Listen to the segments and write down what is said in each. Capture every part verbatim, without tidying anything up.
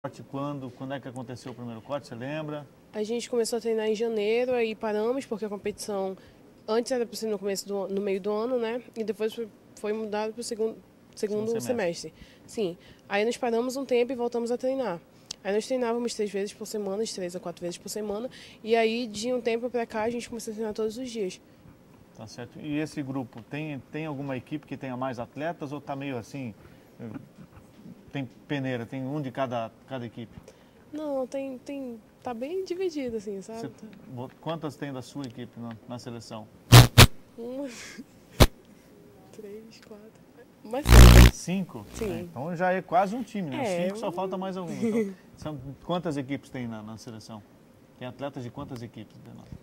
corte quando? Quando é que aconteceu o primeiro corte, você lembra? A gente começou a treinar em janeiro, aí paramos porque a competição antes era para ser no começo do no meio do ano, né? E depois foi, foi mudado para o segundo, segundo Segundo semestre. semestre. Sim. Aí nós paramos um tempo e voltamos a treinar. Aí nós treinávamos três vezes por semana, de três a quatro vezes por semana. E aí, de um tempo para cá, a gente começou a treinar todos os dias. Tá certo. E esse grupo, tem, tem alguma equipe que tenha mais atletas ou tá meio assim, tem peneira, tem um de cada, cada equipe? Não, tem, tem, tá bem dividido, assim, sabe? Você, quantas tem da sua equipe na, na seleção? Uma, três, quatro, mais cinco. Cinco? Sim. É, então já é quase um time, né? É, Cinco, só falta mais algum. Então, são, quantas equipes tem na, na seleção? Tem atletas de quantas equipes?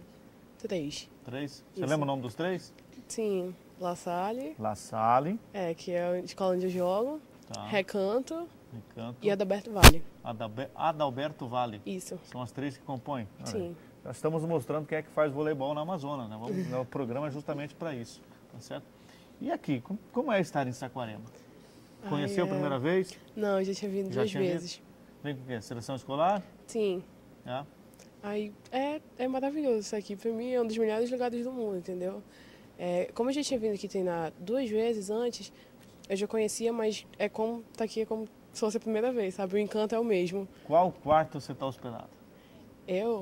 Três. Três? Você Isso. lembra o nome dos três? Sim, La Salle, La Salle, é, que é a escola onde eu jogo, tá. Recanto Recanto e Adalberto Vale. Adalbe- Adalberto Vale. Isso. São as três que compõem? Sim. Nós estamos mostrando quem é que faz voleibol na Amazonas, né? Vamos, o programa é justamente para isso, tá certo? E aqui, como, como é estar em Saquarema? Conheceu a Ai, é... primeira vez? Não, eu já tinha vindo Já duas tinha vindo? vezes. Vem com o quê? Seleção escolar? Sim. É. Aí é, é maravilhoso isso aqui. Pra mim é um dos melhores lugares do mundo, entendeu? É, como eu já tinha vindo aqui treinar duas vezes antes, eu já conhecia, mas é como tá aqui é como se fosse a primeira vez, sabe? O encanto é o mesmo. Qual quarto você está hospedado? Eu,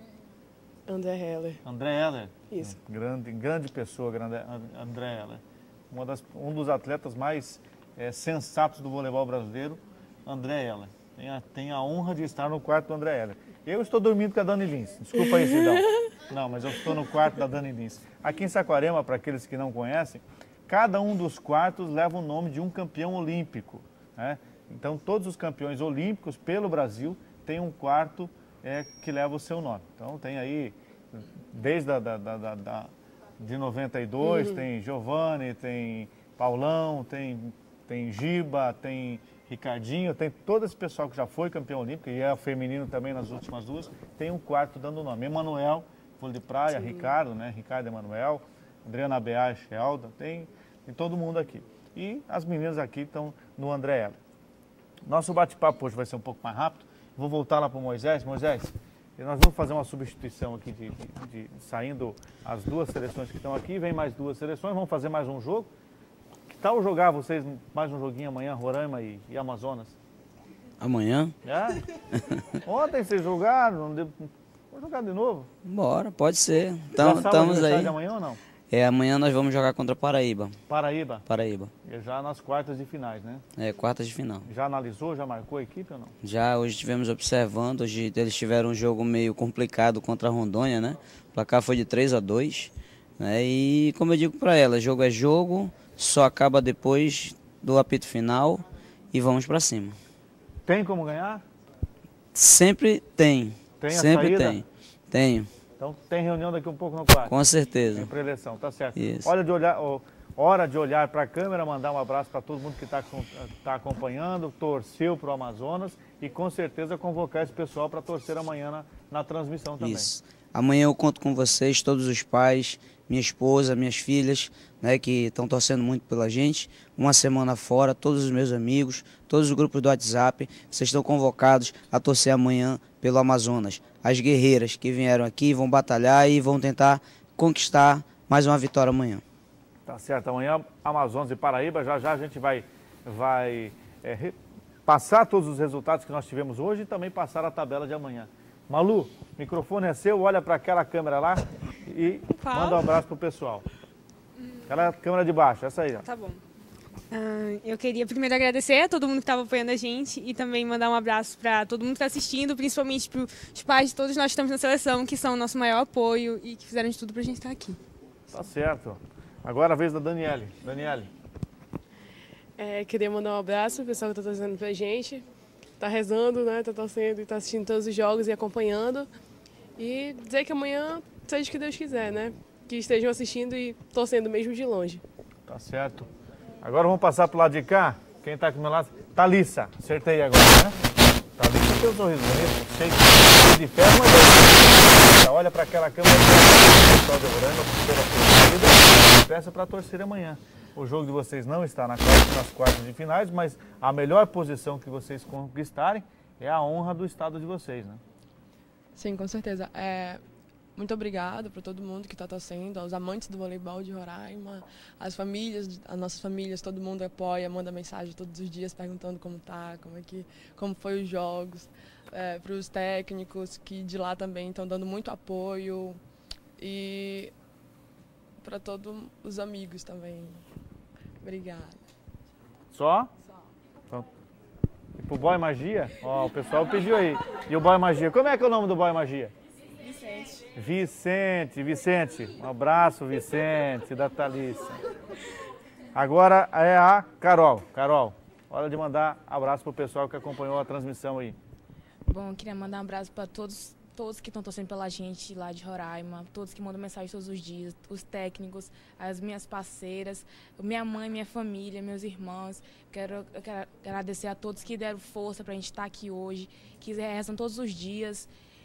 É. André Heller. André Heller. Isso. Grande, grande pessoa, grande André Heller. Uma das, um dos atletas mais é, sensatos do voleibol brasileiro, André Heller. Tem a, tem a honra de estar no quarto do André Heller. Eu estou dormindo com a Dani Lins. Desculpa aí, Cidão. Não, mas eu estou no quarto da Dani Lins. Aqui em Saquarema, para aqueles que não conhecem, cada um dos quartos leva o nome de um campeão olímpico, né? Então, todos os campeões olímpicos pelo Brasil têm um quarto é, que leva o seu nome. Então, tem aí, desde a, da, da, da, da, de noventa e dois, uhum. Tem Giovanni, tem Paulão, tem, tem Giba, tem Ricardinho, tem todo esse pessoal que já foi campeão olímpico, e é feminino também nas últimas duas, tem um quarto dando nome. Emanuel, vôlei de praia, sim. Ricardo, né? Ricardo Emanuel, Adriana Bear, Shelda, tem, tem todo mundo aqui. E as meninas aqui estão no André Heller. Nosso bate-papo hoje vai ser um pouco mais rápido. Vou voltar lá para o Moisés. Moisés, nós vamos fazer uma substituição aqui, de, de, de, saindo as duas seleções que estão aqui, vem mais duas seleções, vamos fazer mais um jogo. Que tal jogar vocês mais um joguinho amanhã, Roraima e, e Amazonas? Amanhã? É? Ontem vocês jogaram, vamos jogar de novo? Bora, pode ser. Então, já sabe estamos aí. De amanhã ou não? É, amanhã nós vamos jogar contra Paraíba. Paraíba? Paraíba. E já nas quartas de finais, né? É, quartas de final. Já analisou, já marcou a equipe ou não? Já, hoje estivemos observando, hoje eles tiveram um jogo meio complicado contra a Rondônia, né? O placar foi de três a dois, né? E como eu digo para ela, jogo é jogo, só acaba depois do apito final e vamos para cima. Tem como ganhar? Sempre tem. Tem a Sempre saída? tem. Tenho. Então tem reunião daqui um pouco no quarto? Com certeza. Tem pré-eleição, tá certo. Isso. Olha de olhar, ó, hora de olhar para a câmera, mandar um abraço para todo mundo que está tá acompanhando, torceu para o Amazonas e com certeza convocar esse pessoal para torcer amanhã na, na transmissão também. Isso. Amanhã eu conto com vocês, todos os pais, minha esposa, minhas filhas, né, que estão torcendo muito pela gente. Uma semana fora, todos os meus amigos, todos os grupos do WhatsApp, vocês estão convocados a torcer amanhã pelo Amazonas. As guerreiras que vieram aqui vão batalhar e vão tentar conquistar mais uma vitória amanhã. Tá certo. Amanhã, Amazonas e Paraíba, já já a gente vai, vai é, re, passar todos os resultados que nós tivemos hoje e também passar a tabela de amanhã. Malu, o microfone é seu, olha para aquela câmera lá e Fala. Manda um abraço pro pessoal. Aquela câmera de baixo, essa aí. Ó. Tá bom. Uh, eu queria primeiro agradecer a todo mundo que estava apoiando a gente e também mandar um abraço para todo mundo que está assistindo, principalmente para os pais de todos nós que estamos na seleção, que são o nosso maior apoio e que fizeram de tudo para a gente estar aqui. Tá certo. Agora a vez da Daniele. Daniele. É, queria mandar um abraço para o pessoal que está torcendo para a gente. Está rezando, né? Está torcendo e está assistindo todos os jogos e acompanhando. E dizer que amanhã seja o que Deus quiser, né? Que estejam assistindo e torcendo mesmo de longe. Tá certo. Agora vamos passar pro lado de cá. Quem tá aqui do meu lado? Thalissa. Acertei agora, né? Thalissa tem um sorriso bonito. Cheio de ferro, mas eu... olha para aquela câmera do pessoal de Roraima pela torcida. Peça para torcer amanhã. O jogo de vocês não está na quarta, nas quartas de finais, mas a melhor posição que vocês conquistarem é a honra do estado de vocês, né? Sim, com certeza. É, muito obrigada para todo mundo que está torcendo, aos amantes do voleibol de Roraima, as famílias, as nossas famílias, todo mundo apoia, manda mensagem todos os dias perguntando como tá, como é que, como foi os jogos, é, para os técnicos que de lá também estão dando muito apoio e para todos os amigos também. Obrigada. Só? Só. E pro Boy Magia? Ó, o pessoal pediu aí. E o Boy Magia? Como é que é o nome do Boy Magia? Vicente. Vicente, Vicente. Um abraço, Vicente, da Thalissa. Agora é a Carol. Carol, hora de mandar abraço pro pessoal que acompanhou a transmissão aí. Bom, eu queria mandar um abraço para todos, todos que estão torcendo pela gente lá de Roraima, todos que mandam mensagem todos os dias, os técnicos, as minhas parceiras, minha mãe, minha família, meus irmãos. Quero, eu quero agradecer a todos que deram força para a gente estar aqui hoje, que rezam todos os dias.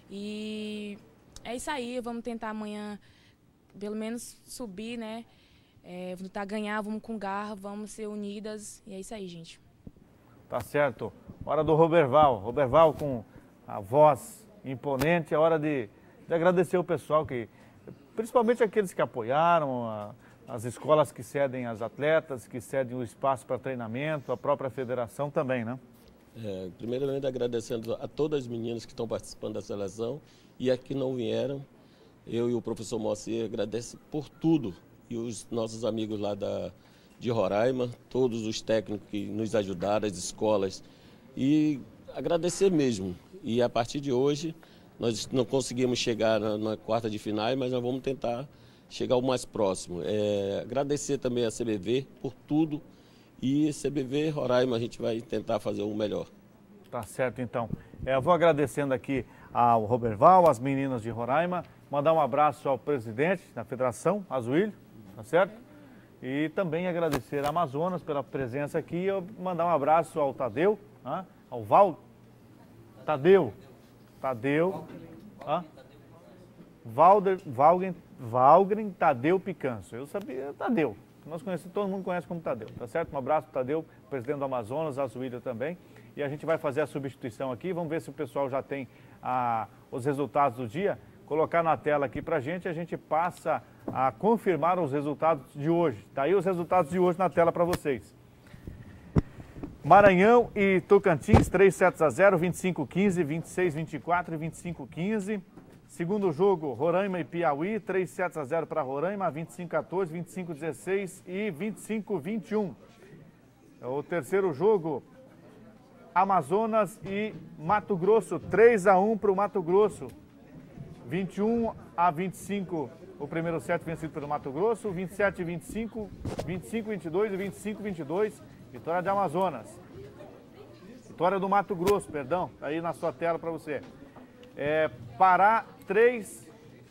E é isso aí, vamos tentar amanhã, pelo menos, subir, né? É, vamos tentar ganhar, vamos com garra, vamos ser unidas. E é isso aí, gente. Tá certo. Hora do Roberval. Roberval com a voz imponente. É hora de, de agradecer o pessoal, que, principalmente aqueles que apoiaram, a, as escolas que cedem as atletas, que cedem o espaço para treinamento, a própria federação também, né? É, primeiramente agradecendo a todas as meninas que estão participando da seleção e as que não vieram. Eu e o professor Moacir agradecem por tudo. E os nossos amigos lá da, de Roraima, todos os técnicos que nos ajudaram, as escolas. E agradecer mesmo. E a partir de hoje, nós não conseguimos chegar na, na quarta de finais, mas nós vamos tentar chegar o mais próximo. É, agradecer também a C B V por tudo. E C B V, Roraima, a gente vai tentar fazer o melhor. Tá certo, então. É, eu vou agradecendo aqui ao Roberval, às meninas de Roraima, mandar um abraço ao presidente da federação, Azuílio, tá certo? E também agradecer a Amazonas pela presença aqui e eu mandar um abraço ao Tadeu, ah, ao Val... Tadeu, Tadeu, ah, Valder, Valgren, Valgren Tadeu Picanço. Eu sabia, Tadeu. Nós conhecemos, todo mundo conhece como Tadeu, tá certo? Um abraço para Tadeu, presidente do Amazonas, Azuílio também. E a gente vai fazer a substituição aqui, vamos ver se o pessoal já tem ah, os resultados do dia. Colocar na tela aqui pra gente, a gente passa a confirmar os resultados de hoje. Tá aí os resultados de hoje na tela para vocês. Maranhão e Tocantins, três sets a zero, vinte e cinco a quinze, vinte e seis a vinte e quatro e vinte e cinco a quinze. Segundo jogo, Roraima e Piauí, três sets a zero para Roraima, vinte e cinco a quatorze, vinte e cinco a dezesseis e vinte e cinco a vinte e um. O terceiro jogo, Amazonas e Mato Grosso, três a um para o Mato Grosso. vinte e um a vinte e cinco, o primeiro set vencido pelo Mato Grosso, vinte e sete a vinte e cinco, vinte e cinco a vinte e dois e vinte e cinco a vinte e dois, vitória de Amazonas. Vitória do Mato Grosso, perdão, tá aí na sua tela para você. É, Pará três,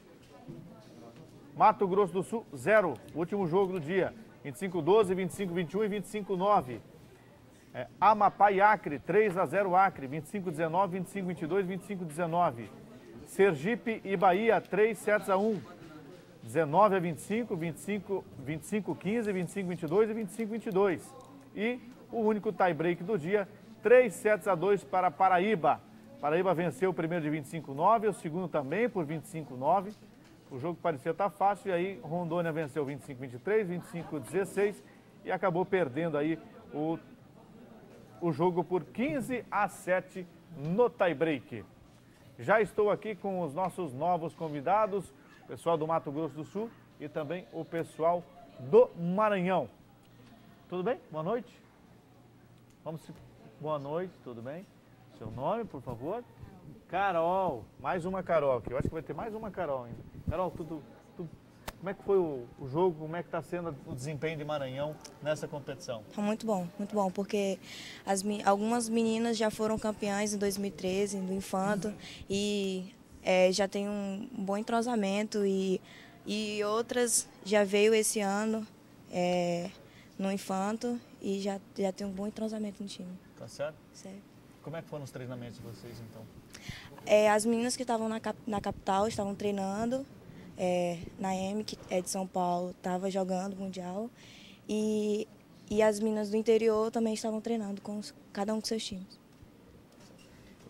Mato Grosso do Sul zero, último jogo do dia, vinte e cinco a doze, vinte e cinco a vinte e um e vinte e cinco a nove. É, Amapá e Acre, três a zero Acre, vinte e cinco a dezenove, vinte e cinco a vinte e dois, vinte e cinco a dezenove. Sergipe e Bahia, três sets a um, dezenove a vinte e cinco, vinte e cinco, vinte e cinco a quinze, vinte e cinco a vinte e dois e vinte e cinco a vinte e dois. E o único tie-break do dia, três sets a dois para Paraíba. Paraíba venceu o primeiro de vinte e cinco a nove, o segundo também por vinte e cinco a nove. O jogo parecia estar fácil, e aí Rondônia venceu vinte e cinco a vinte e três, vinte e cinco a dezesseis e acabou perdendo aí o, o jogo por quinze a sete no tie-break. Já estou aqui com os nossos novos convidados, o pessoal do Mato Grosso do Sul e também o pessoal do Maranhão. Tudo bem? Boa noite. Vamos se... Boa noite, tudo bem? Seu nome, por favor? Carol, mais uma Carol aqui. Eu acho que vai ter mais uma Carol ainda. Carol, tudo, tudo... como é que foi o, o jogo? Como é que está sendo o desempenho de Maranhão nessa competição? Tá muito bom, muito bom, porque as, algumas meninas já foram campeãs em dois mil e treze, do Infanto, uhum. e é, já tem um bom entrosamento, e, e outras já veio esse ano é, no Infanto, e já, já tem um bom entrosamento no time. Tá certo? Certo. Como é que foram os treinamentos de vocês, então? É, as meninas que estavam na, cap, na capital estavam treinando, é, na M, que é de São Paulo, estava jogando Mundial, e, e as meninas do interior também estavam treinando, com os, cada um com seus times.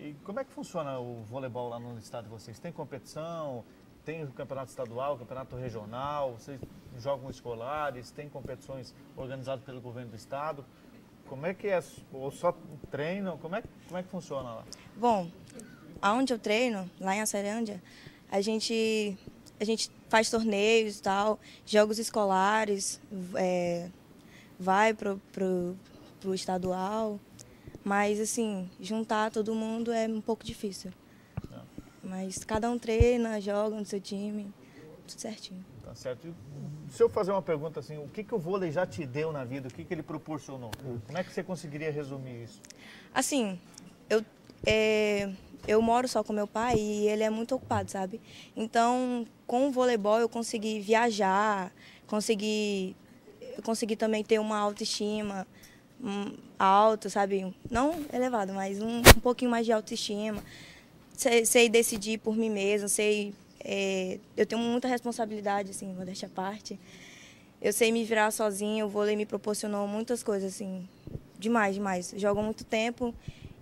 E como é que funciona o voleibol lá no estado de vocês? Tem competição? Tem o campeonato estadual, campeonato regional? Vocês jogam escolares? Tem competições organizadas pelo governo do estado? Como é que é? Ou só treinam? Como é, como é que funciona lá? Bom, aonde eu treino, lá em Açailândia, a gente, a gente faz torneios e tal, jogos escolares, é, vai pro, pro, pro estadual, mas assim, juntar todo mundo é um pouco difícil. É. Mas cada um treina, joga no seu time, tudo certinho. Tá certo. E se eu fazer uma pergunta assim, o que, que o vôlei já te deu na vida? O que, que ele proporcionou? Como é que você conseguiria resumir isso? Assim, eu, é, eu moro só com meu pai e ele é muito ocupado, sabe? Então, com o voleibol eu consegui viajar, consegui, eu consegui também ter uma autoestima um, alta, sabe? Não elevada, mas um, um pouquinho mais de autoestima. Sei, sei decidir por mim mesma, sei... É, eu tenho muita responsabilidade, assim, modéstia à parte. Eu sei me virar sozinha, o vôlei me proporcionou muitas coisas, assim, demais, demais. Jogo há muito tempo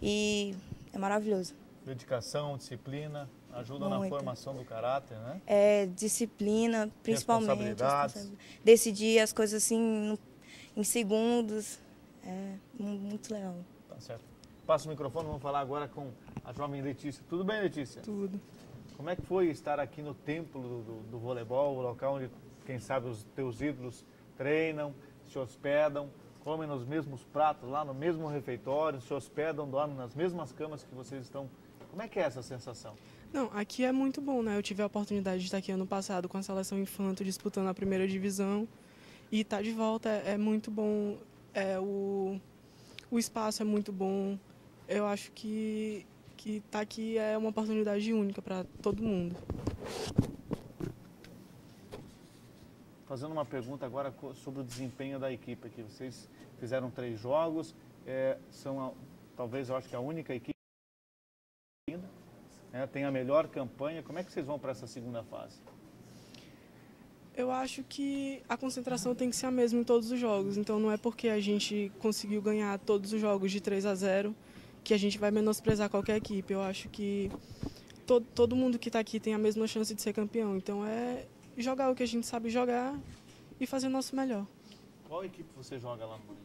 e é maravilhoso. Dedicação, disciplina, ajuda muito na formação do caráter, né? É, disciplina, principalmente. Responsabilidades. Decidir as coisas, assim, em segundos. É muito legal. Tá certo. Passa o microfone, vamos falar agora com a jovem Letícia. Tudo bem, Letícia? Tudo. Como é que foi estar aqui no templo do, do, do voleibol, o local onde, quem sabe, os teus ídolos treinam, se hospedam, comem nos mesmos pratos, lá no mesmo refeitório, se hospedam, dormem nas mesmas camas que vocês estão? Como é que é essa sensação? Não, aqui é muito bom, né? Eu tive a oportunidade de estar aqui ano passado com a seleção infanto disputando a primeira divisão e estar de volta é, é muito bom, é, o, o espaço é muito bom, eu acho que... que estar tá aqui é uma oportunidade única para todo mundo. Fazendo uma pergunta agora sobre o desempenho da equipe aqui. Vocês fizeram três jogos, é, são a, talvez eu acho que a única equipe ainda, né, tem a melhor campanha. Como é que vocês vão para essa segunda fase? Eu acho que a concentração tem que ser a mesma em todos os jogos, então não é porque a gente conseguiu ganhar todos os jogos de três a zero que a gente vai menosprezar qualquer equipe. Eu acho que todo, todo mundo que está aqui tem a mesma chance de ser campeão. Então é jogar o que a gente sabe jogar e fazer o nosso melhor. Qual equipe você joga lá no Maranhão?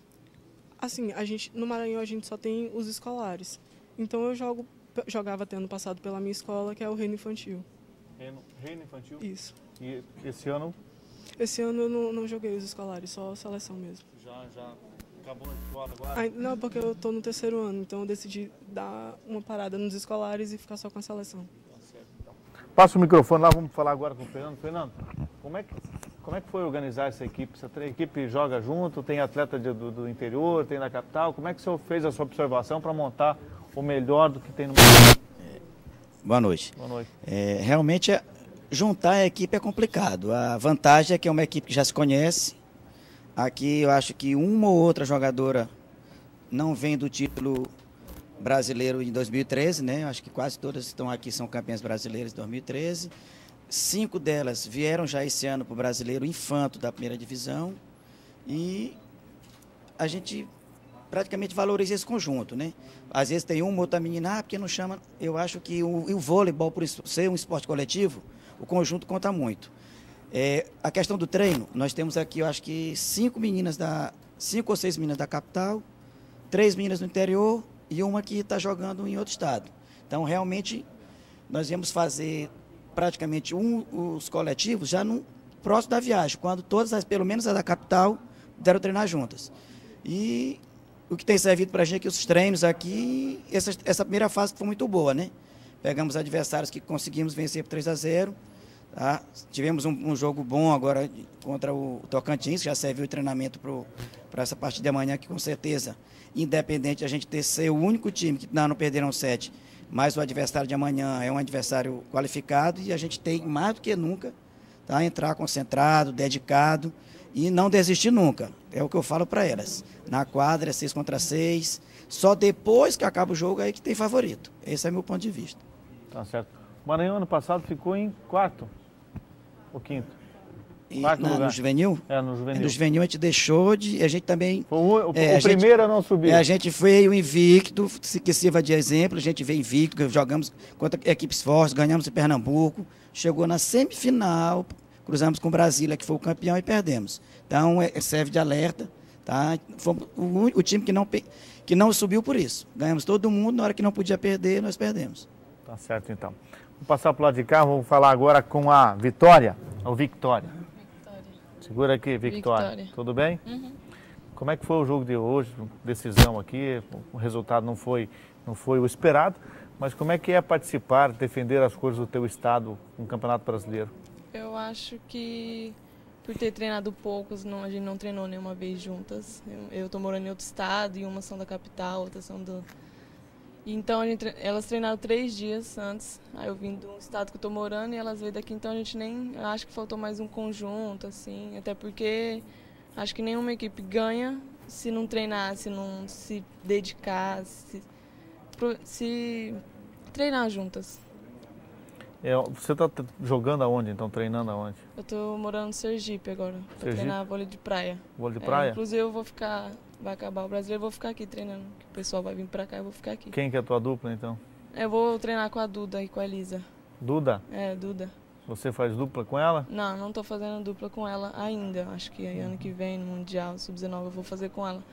Assim, a gente, no Maranhão a gente só tem os escolares. Então eu jogo, jogava até ano passado pela minha escola, que é o Reino Infantil. Reino, Reino Infantil? Isso. E esse ano? Esse ano eu não, não joguei os escolares, só a seleção mesmo. Já, já... Acabou de fora agora? Ah, não, porque eu estou no terceiro ano, então eu decidi dar uma parada nos escolares e ficar só com a seleção. Passa o microfone lá, vamos falar agora com o Fernando. Fernando, como é que, como é que foi organizar essa equipe? Essa equipe joga junto, tem atleta de, do, do interior, tem da capital. Como é que o senhor fez a sua observação para montar o melhor do que tem no Brasil? Boa noite. Boa noite. É, realmente, juntar a equipe é complicado. A vantagem é que é uma equipe que já se conhece. Aqui eu acho que uma ou outra jogadora não vem do título brasileiro em dois mil e treze, né? Acho que quase todas que estão aqui são campeãs brasileiras em dois mil e treze. Cinco delas vieram já esse ano para o brasileiro infanto da primeira divisão. E a gente praticamente valoriza esse conjunto, né? Às vezes tem uma ou outra menina, ah, porque não chama. Eu acho que o, o vôleibol, por ser um esporte coletivo, o conjunto conta muito. É, a questão do treino, nós temos aqui, eu acho que cinco meninas da, cinco ou seis meninas da capital, três meninas do interior e uma que está jogando em outro estado. Então, realmente, nós íamos fazer praticamente um, os coletivos já no próximo da viagem, quando todas, as, pelo menos as da capital, deram treinar juntas. E o que tem servido para a gente é que os treinos aqui, essa, essa primeira fase foi muito boa, né? Pegamos adversários que conseguimos vencer por três a zero. Tá? Tivemos um, um jogo bom agora contra o Tocantins, que já serviu de treinamento para essa partida de amanhã, que com certeza, independente de a gente ter ser o único time que não, não perderam sete, mas o adversário de amanhã é um adversário qualificado e a gente tem mais do que nunca, tá? Entrar concentrado, dedicado e não desistir nunca. É o que eu falo para elas. Na quadra é seis contra seis, só depois que acaba o jogo aí que tem favorito. Esse é meu ponto de vista. Tá certo. O Maranhão ano passado ficou em quarto. O quinto. E, Quarto na, lugar. no juvenil? É, no juvenil. No juvenil a gente deixou de... A gente também... Foi o, o, é, o a gente- primeiro a não subir. É, a gente veio invicto, se- que sirva de exemplo, a gente veio invicto, jogamos contra equipes fortes, ganhamos em Pernambuco, chegou na semifinal, cruzamos com Brasília, que foi o campeão, e perdemos. Então, é, serve de alerta, tá? Fomos o, uni- o time que não, pe- que não subiu por isso. Ganhamos todo mundo, na hora que não podia perder, nós perdemos. Tá certo, então. Vou passar pro lado de cá, vamos falar agora com a Vitória. Ou Victória. Segura aqui, Victória. Victória. Tudo bem? Uhum. Como é que foi o jogo de hoje? Decisão aqui, o resultado não foi, não foi o esperado, mas como é que é participar, defender as cores do teu estado no Campeonato Brasileiro? Eu acho que por ter treinado poucos, não, a gente não treinou nenhuma vez juntas. Eu, eu tô morando em outro estado e uma são da capital, outras são do... Então a gente, tre- elas treinaram três dias antes, aí eu vim do estado que eu tô morando e elas veio daqui, então a gente nem... Acho que faltou mais um conjunto, assim, até porque acho que nenhuma equipe ganha se não treinar, se não se dedicar, se, pro- se treinar juntas. É, você está jogando aonde, então? Treinando aonde? Eu tô morando no Sergipe agora, pra Sergipe? treinar vôlei de praia. Vôlei de É, praia? inclusive eu vou ficar, vai acabar o brasileiro, eu vou ficar aqui treinando. Que o pessoal vai vir pra cá, eu vou ficar aqui. Quem que é a tua dupla, então? Eu vou treinar com a Duda e com a Elisa. Duda? É, Duda. Você faz dupla com ela? Não, não tô fazendo dupla com ela ainda. Acho que ano que vem, no Mundial sub dezenove, eu vou fazer com ela.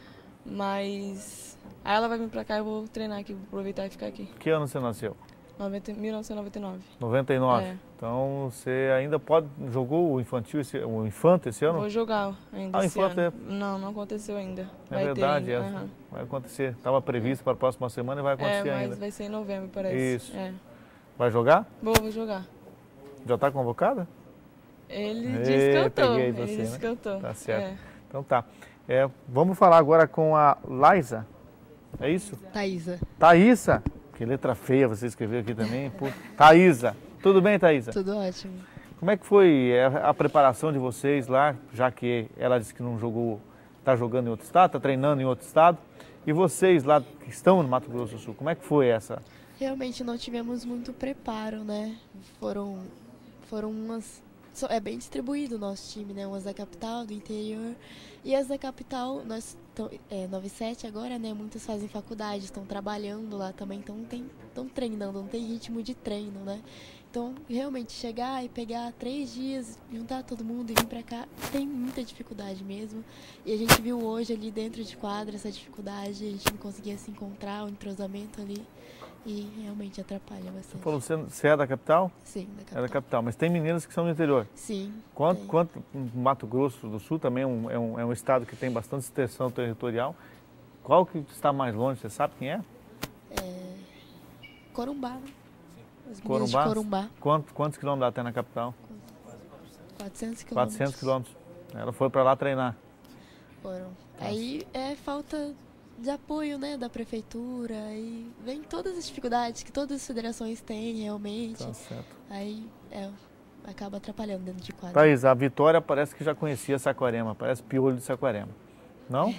Mas aí ela vai vir pra cá, eu vou treinar aqui, vou aproveitar e ficar aqui. Que ano você nasceu? noventa mil novecentos e noventa e nove. noventa e nove. É. Então você ainda pode... Jogou o infantil, esse, o Infante esse ano? Vou jogar ainda Ah, esse Infante ano. Não, não aconteceu ainda. É Vai verdade, ter é. ainda. Aham. Vai acontecer. Estava previsto para a próxima semana e vai acontecer É, mas ainda. vai ser em novembro, parece. Isso. É. Vai jogar? Vou, vou jogar. Já está convocada? Ele Ê, disse que eu tô. peguei Ele você, disse né? que eu tô. Tá certo. É. Então tá. É, vamos falar agora com a Laísa. É isso? Thaísa. Thaísa. Que letra feia você escreveu aqui também. Pô. Thaísa. Tudo bem, Thaísa? Tudo ótimo. Como é que foi a preparação de vocês lá, já que ela disse que não jogou, está jogando em outro estado, está treinando em outro estado, e vocês lá que estão no Mato Grosso do Sul, como é que foi essa? Realmente não tivemos muito preparo, né? Foram, foram umas... É bem distribuído o nosso time, né? Umas da capital, do interior. E as da capital, nós é, nove e sete agora, né? Muitos fazem faculdade, estão trabalhando lá também, então estão treinando, não tem ritmo de treino, né? Então, realmente, chegar e pegar três dias, juntar todo mundo e vir pra cá, tem muita dificuldade mesmo. E a gente viu hoje ali dentro de quadra essa dificuldade, a gente não conseguia se encontrar, o entrosamento ali. E realmente atrapalha bastante. Você falou, você, você é da capital? Sim, da capital. É da capital, mas tem meninas que são do interior. Sim. Quanto, tem. quanto Mato Grosso do Sul também é um, é, um, é um estado que tem bastante extensão territorial. Qual que está mais longe, você sabe quem é? É... Corumbá, né? As meninas Corumbá? de Corumbá. Quantos, quantos quilômetros dá até na capital? quatrocentos quilômetros. quatrocentos quilômetros. Ela foi para lá treinar. Foram. Aí é falta de apoio, né, da prefeitura, e vem todas as dificuldades que todas as federações têm realmente. Tá certo. Aí é, acaba atrapalhando dentro de quadra. Thaís, a Vitória parece que já conhecia Saquarema, parece piolho de Saquarema. Não?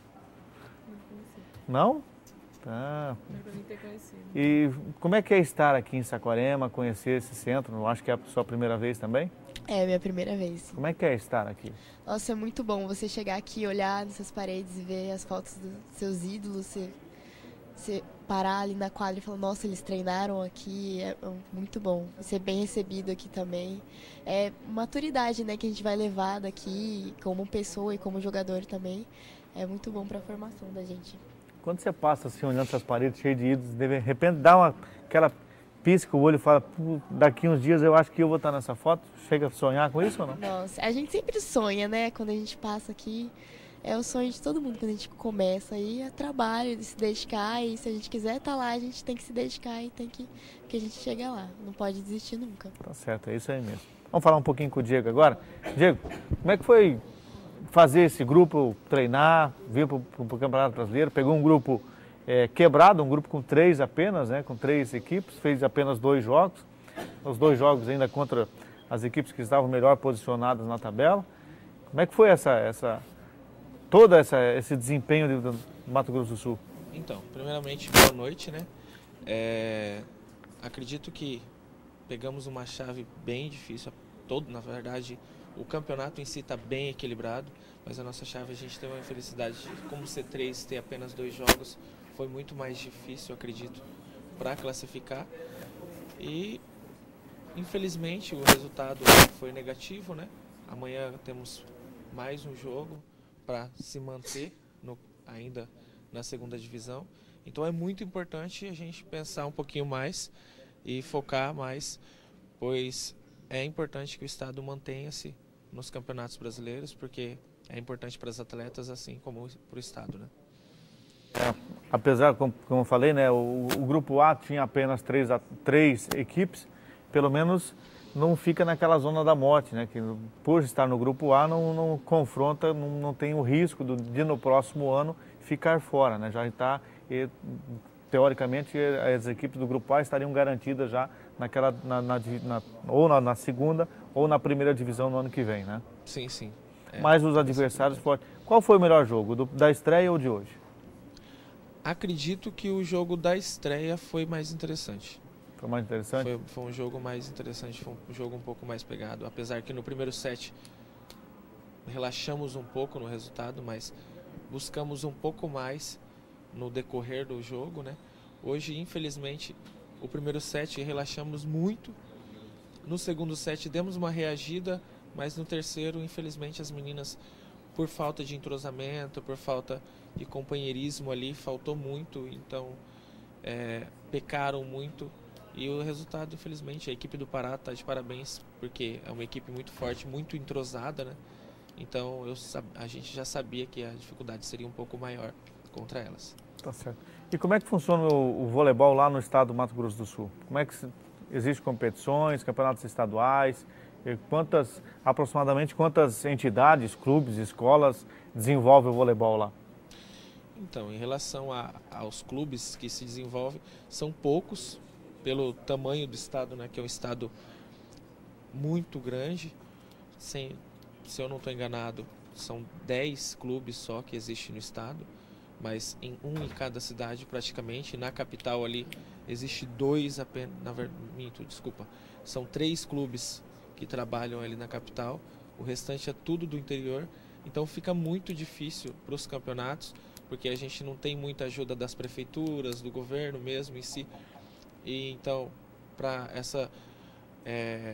Não? Tá. E como é que é estar aqui em Saquarema, conhecer esse centro? Eu acho que é a sua primeira vez também. É a minha primeira vez. Como é que é estar aqui? Nossa, é muito bom você chegar aqui, olhar nessas paredes e ver as fotos dos seus ídolos, você, você parar ali na quadra e falar, nossa, eles treinaram aqui, é muito bom. Ser bem recebido aqui também. É maturidade, né, que a gente vai levar daqui como pessoa e como jogador também. É muito bom para a formação da gente. Quando você passa assim, olhando essas paredes cheias de ídolos, de repente dá uma, aquela pisca o olho e fala, daqui uns dias eu acho que eu vou estar nessa foto. Chega a sonhar com isso ou não? Nossa, a gente sempre sonha, né? Quando a gente passa aqui, é o sonho de todo mundo quando a gente começa. Aí é trabalho, de se dedicar, e se a gente quiser estar lá, a gente tem que se dedicar e tem que, que a gente chegue lá. Não pode desistir nunca. Tá certo, é isso aí mesmo. Vamos falar um pouquinho com o Diego agora. Diego, como é que foi fazer esse grupo, treinar, vir para o Campeonato Brasileiro? Pegou um grupo é, quebrado, um grupo com três apenas, né? Com três equipes, fez apenas dois jogos. Os dois jogos ainda contra as equipes que estavam melhor posicionadas na tabela. Como é que foi essa, essa, todo essa, esse desempenho do Mato Grosso do Sul? Então, primeiramente, boa noite, né? É, acredito que pegamos uma chave bem difícil. Todo, na verdade, O campeonato em si está bem equilibrado, mas a nossa chave a gente tem uma infelicidade de, como C três ter apenas dois jogos, foi muito mais difícil, acredito, para classificar. E infelizmente o resultado foi negativo, né? Amanhã temos mais um jogo para se manter no, ainda na segunda divisão. Então é muito importante a gente pensar um pouquinho mais e focar mais, pois é importante que o estado mantenha-se nos campeonatos brasileiros, porque é importante para os atletas, assim como para o estado, né? É, apesar, como, como eu falei, né, o, o grupo A tinha apenas três, três equipes, pelo menos não fica naquela zona da morte, né, que por estar no grupo A não, não confronta, não, não tem o risco do, de no próximo ano ficar fora, né, já está, e, teoricamente as equipes do grupo A estariam garantidas já naquela, na, na, na, ou na, na segunda ou na primeira divisão no ano que vem, né? Sim, sim. É, Mas os adversários fortes. Qual foi o melhor jogo, do, da estreia ou de hoje? Acredito que o jogo da estreia foi mais interessante. Foi mais interessante? Foi, foi um jogo mais interessante, foi um jogo um pouco mais pegado. Apesar que no primeiro set relaxamos um pouco no resultado, mas buscamos um pouco mais no decorrer do jogo, né? Hoje, infelizmente, o primeiro set relaxamos muito. No segundo set demos uma reagida, mas no terceiro, infelizmente, as meninas, por falta de entrosamento, por falta de companheirismo ali, faltou muito, então é, pecaram muito. E o resultado, infelizmente, a equipe do Pará está de parabéns, porque é uma equipe muito forte, muito entrosada, né? Então eu, a gente já sabia que a dificuldade seria um pouco maior contra elas. Tá certo. E como é que funciona o, o voleibol lá no estado do Mato Grosso do Sul? Como é que se, existem competições, campeonatos estaduais? E quantas, aproximadamente quantas entidades, clubes, escolas desenvolvem o voleibol lá? Então, em relação a, aos clubes que se desenvolvem, são poucos pelo tamanho do estado, né, que é um estado muito grande. Sem, se eu não estou enganado, são dez clubes só que existem no estado, mas em um em cada cidade praticamente. Na capital ali existe dois apenas, na verdade, desculpa, são três clubes que trabalham ali na capital, o restante é tudo do interior, então fica muito difícil para os campeonatos, porque a gente não tem muita ajuda das prefeituras, do governo mesmo em si, e então para essa é,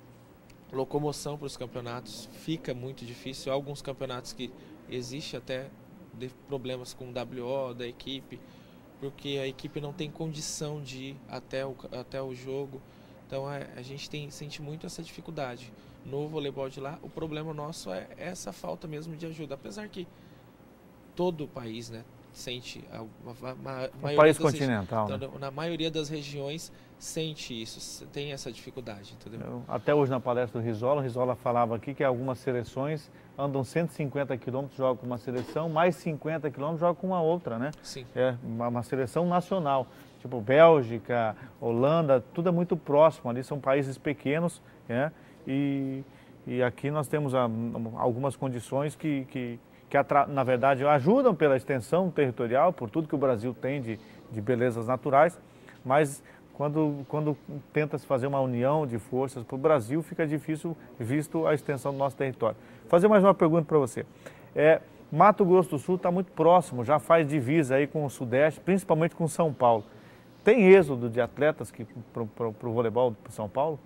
locomoção para os campeonatos fica muito difícil. Há alguns campeonatos que existe até de problemas com o W O da equipe, porque a equipe não tem condição de ir até o, até o jogo. Então a, a gente tem, sente muito essa dificuldade. No voleibol de lá, o problema nosso é essa falta mesmo de ajuda. Apesar que todo o país, né, sente, a, a, a, o país continental, regi... né? então, na maioria das regiões sente isso, tem essa dificuldade, entendeu? Eu, até hoje na palestra do Rizola, o Rizola falava aqui que algumas seleções andam cento e cinquenta quilômetros, jogam com uma seleção, mais cinquenta quilômetros jogam com uma outra, né? Sim. É uma, uma seleção nacional, tipo Bélgica, Holanda, tudo é muito próximo ali, são países pequenos, né? E, e aqui nós temos a, algumas condições que, que, que atra, na verdade, ajudam pela extensão territorial, por tudo que o Brasil tem de, de belezas naturais, mas quando, quando tenta-se fazer uma união de forças para o Brasil, fica difícil, visto a extensão do nosso território. Vou fazer mais uma pergunta para você. É, Mato Grosso do Sul está muito próximo, já faz divisa aí com o Sudeste, principalmente com São Paulo. Tem êxodo de atletas para o voleibol de São Paulo?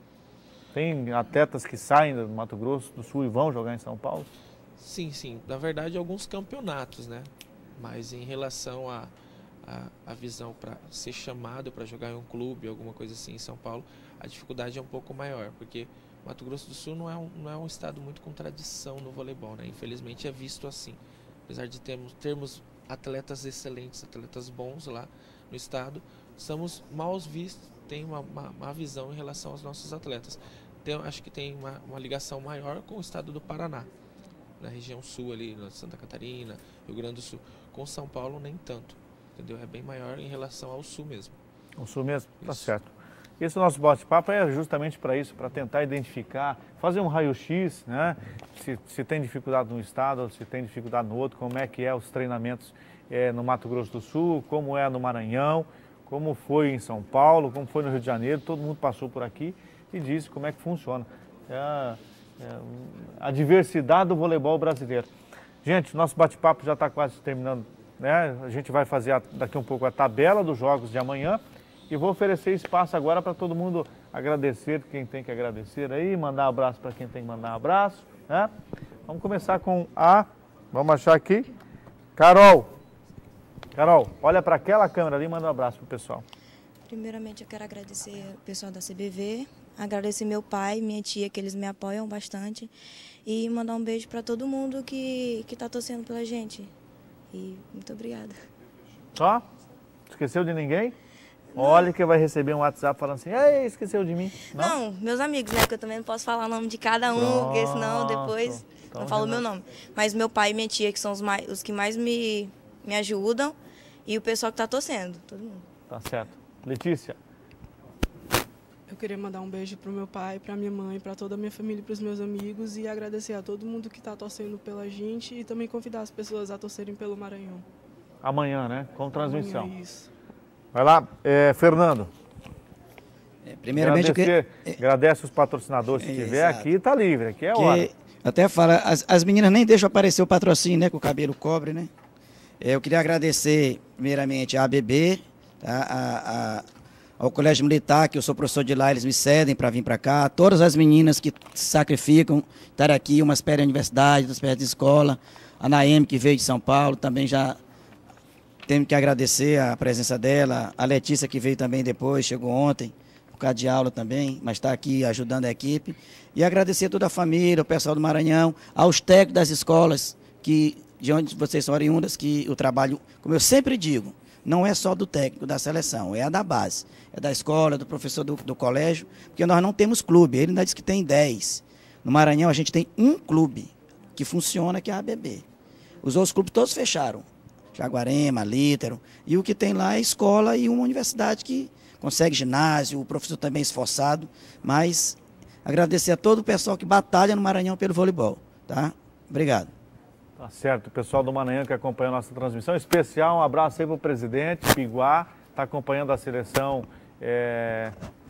Tem atletas que saem do Mato Grosso do Sul e vão jogar em São Paulo? Sim, sim. Na verdade, alguns campeonatos, né? Mas em relação a, a, a visão para ser chamado para jogar em um clube, alguma coisa assim em São Paulo, a dificuldade é um pouco maior, porque Mato Grosso do Sul não é um, não é um estado muito com tradição no voleibol, né? Infelizmente é visto assim. Apesar de termos, termos atletas excelentes, atletas bons lá no estado, somos mal vistos, tem uma, uma, uma visão em relação aos nossos atletas. Tem, acho que tem uma, uma ligação maior com o estado do Paraná, na região sul ali, na Santa Catarina, Rio Grande do Sul. Com São Paulo nem tanto, entendeu? É bem maior em relação ao sul mesmo. O sul mesmo? Isso. Tá certo. Esse nosso bate-papo é justamente para isso, para tentar identificar, fazer um raio-x, né? Se, se tem dificuldade num estado, ou se tem dificuldade no outro, como é que é os treinamentos é, no Mato Grosso do Sul, como é no Maranhão, como foi em São Paulo, como foi no Rio de Janeiro, todo mundo passou por aqui e disse como é que funciona. É, é, a diversidade do voleibol brasileiro. Gente, nosso bate-papo já está quase terminando, né? A gente vai fazer a, daqui um pouco a tabela dos jogos de amanhã e vou oferecer espaço agora para todo mundo agradecer quem tem que agradecer aí, mandar um abraço para quem tem que mandar um abraço, né? Vamos começar com a, vamos achar aqui, Carol. Carol, olha para aquela câmera ali e manda um abraço pro pessoal. Primeiramente, eu quero agradecer o pessoal da C B V, agradecer meu pai, minha tia, que eles me apoiam bastante, e mandar um beijo para todo mundo que que está torcendo pela gente. E muito obrigada. Só? Esqueceu de ninguém? Não. Olha que vai receber um WhatsApp falando assim, ei, esqueceu de mim. Não? Não, meus amigos, né? Porque eu também não posso falar o nome de cada um, Pronto. porque senão depois então, não falo o meu nome. Mas meu pai e minha tia, que são os, mais, os que mais me, me ajudam, e o pessoal que está torcendo, todo mundo. Tá certo. Letícia? Eu queria mandar um beijo pro meu pai, pra minha mãe, para toda a minha família e pros meus amigos e agradecer a todo mundo que está torcendo pela gente e também convidar as pessoas a torcerem pelo Maranhão. Amanhã, né? Com transmissão. Amanhã, isso. Vai lá, é, Fernando. É, primeiramente, Agradecer, eu que... agradece os patrocinadores que é, tiver exato. Aqui, tá livre, aqui é que, hora. Até fala, as, as meninas nem deixam aparecer o patrocínio, né? Com o cabelo cobre, né? É, eu queria agradecer, primeiramente, a A B B, tá? a, a, ao Colégio Militar, que eu sou professor de lá, eles me cedem para vir para cá. Todas as meninas que se sacrificam, estar aqui, umas perto da universidade, outras perto da escola. A Naeme, que veio de São Paulo, também já tenho que agradecer a presença dela. A Letícia, que veio também depois, chegou ontem, por causa de aula também, mas está aqui ajudando a equipe. E agradecer a toda a família, o pessoal do Maranhão, aos técnicos das escolas, que, de onde vocês são oriundas, que o trabalho, como eu sempre digo, não é só do técnico da seleção, é a da base. É da escola, do professor do, do colégio, porque nós não temos clube. Ele ainda diz que tem dez. No Maranhão a gente tem um clube que funciona, que é a A B B. Os outros clubes todos fecharam. Jaguarema, Lítero. E o que tem lá é escola e uma universidade que consegue ginásio, o professor também esforçado. Mas agradecer a todo o pessoal que batalha no Maranhão pelo voleibol. Tá? Obrigado. Tá certo, o pessoal do Maranhão que acompanha a nossa transmissão. Especial, um abraço aí para o presidente, Piguá, está acompanhando a seleção é,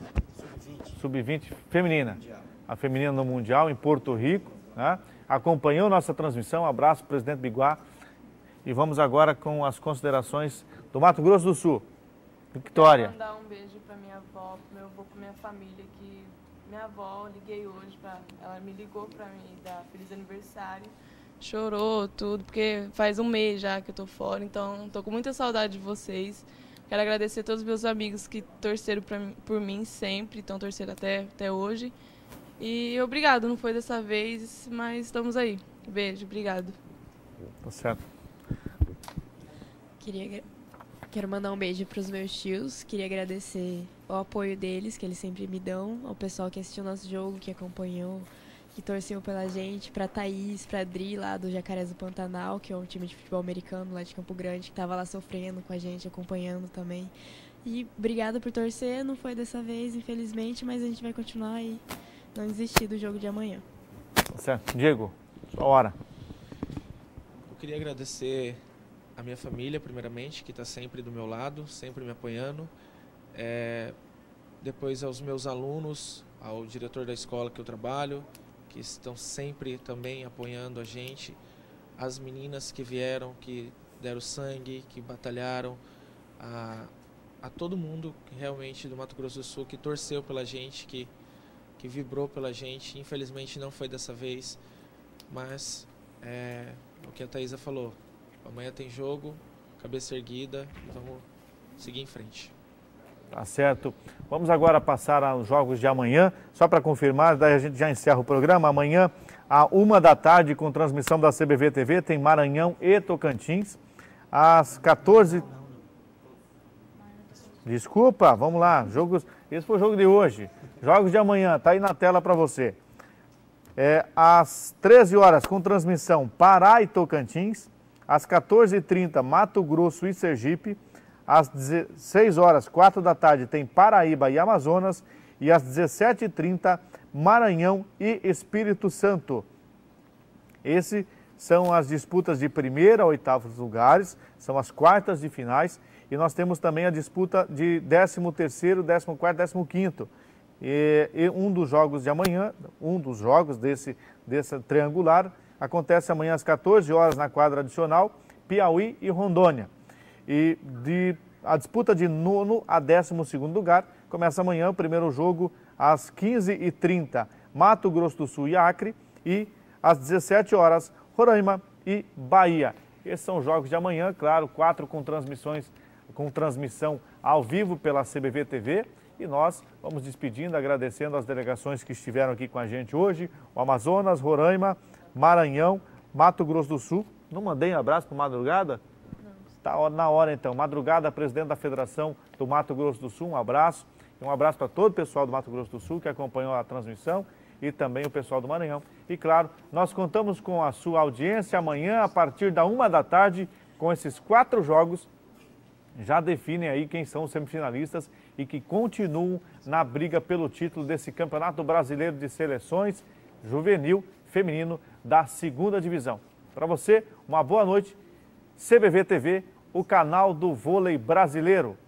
sub vinte feminina. A feminina no Mundial, em Porto Rico. Né? Acompanhou nossa transmissão, um abraço para o presidente Piguá. E vamos agora com as considerações do Mato Grosso do Sul. Victória. Quero mandar um beijo para minha avó, para meu avô, para minha família, que minha avó, liguei hoje, pra, ela me ligou para mim dar feliz aniversário. Chorou tudo, porque faz um mês já que eu tô fora, então tô com muita saudade de vocês. Quero agradecer a todos os meus amigos que torceram pra, por mim sempre, estão torcendo até, até hoje. E obrigado, não foi dessa vez, mas estamos aí. Beijo, obrigado. Tá certo. Queria, quero mandar um beijo para os meus tios, queria agradecer o apoio deles, que eles sempre me dão, ao pessoal que assistiu nosso jogo, que acompanhou, que torceu pela gente, para Thaís, para Adri, lá do Jacarés do Pantanal, que é um time de futebol americano lá de Campo Grande, que estava lá sofrendo com a gente, acompanhando também. E obrigada por torcer, não foi dessa vez, infelizmente, mas a gente vai continuar e não desistir do jogo de amanhã. Tá certo. Diego, sua hora. Eu queria agradecer a minha família, primeiramente, que está sempre do meu lado, sempre me apoiando. É, depois aos meus alunos, ao diretor da escola que eu trabalho, que estão sempre também apoiando a gente. As meninas que vieram, que deram sangue, que batalharam. A, a todo mundo realmente do Mato Grosso do Sul que torceu pela gente, que, que vibrou pela gente. Infelizmente não foi dessa vez, mas é o que a Thaisa falou. Amanhã tem jogo, cabeça erguida, vamos seguir em frente. Tá certo. Vamos agora passar aos jogos de amanhã, só para confirmar, daí a gente já encerra o programa. Amanhã, à uma da tarde, com transmissão da C B V T V, tem Maranhão e Tocantins. Às quatorze... Desculpa, vamos lá. Jogos... Esse foi o jogo de hoje. Jogos de amanhã, tá aí na tela para você. É, às treze horas, com transmissão Pará e Tocantins. Às quatorze e trinta, Mato Grosso e Sergipe. Às dezesseis horas, quatro da tarde, tem Paraíba e Amazonas. E às dezessete e trinta, Maranhão e Espírito Santo. Esses são as disputas de primeiro a oitavo lugares, são as quartas de finais. E nós temos também a disputa de décimo terceiro, décimo quarto, décimo quinto. E, e um dos jogos de amanhã, um dos jogos desse, desse triangular, acontece amanhã às quatorze horas na quadra adicional, Piauí e Rondônia. E de, a disputa de nono a décimo segundo lugar começa amanhã, o primeiro jogo às quinze e trinta, Mato Grosso do Sul e Acre, e às dezessete horas, Roraima e Bahia. Esses são os jogos de amanhã, claro, quatro com transmissões, com transmissão ao vivo pela C B V T V. E nós vamos despedindo, agradecendo as delegações que estiveram aqui com a gente hoje, o Amazonas, Roraima, Maranhão, Mato Grosso do Sul. Não mandei um abraço para Madrugada? Está na hora então. Madrugada, presidente da Federação do Mato Grosso do Sul, um abraço. E um abraço para todo o pessoal do Mato Grosso do Sul que acompanhou a transmissão e também o pessoal do Maranhão. E claro, nós contamos com a sua audiência amanhã a partir da uma da tarde com esses quatro jogos. Já definem aí quem são os semifinalistas e que continuam na briga pelo título desse Campeonato Brasileiro de Seleções Juvenil Feminino da segunda divisão. Para você, uma boa noite. C B V T V, o canal do vôlei brasileiro.